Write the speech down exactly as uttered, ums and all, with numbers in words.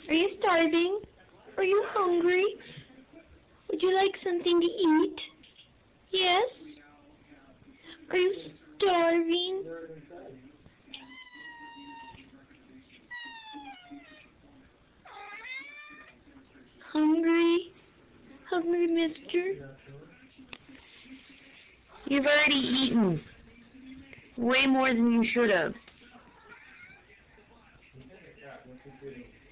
Are you starving? Are you hungry? Would you like something to eat? Yes? Are you starving? Hungry? Hungry, mister? You've already eaten. Way more than you should have.